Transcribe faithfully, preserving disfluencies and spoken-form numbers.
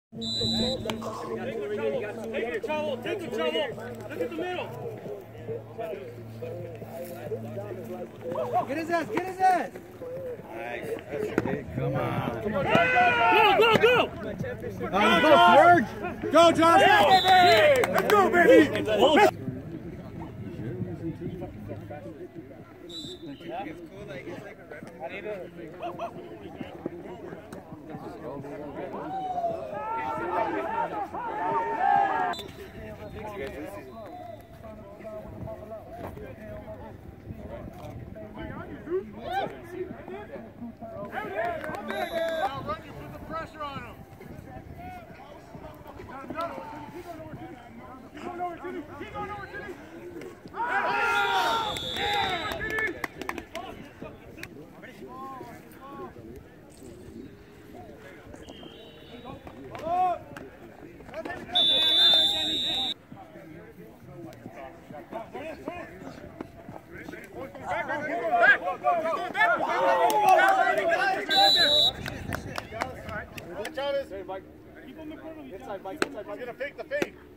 Take it, Chavo. Take it, Chavo. Look at the middle. Get his ass. Get his ass. Nice. That's big. Come on. Go, go, go. Let's go, Serge. Go, Josh. Let's go, baby. Let's go, baby. Inside, Mike. Inside, Mike. He's gonna fake the fake.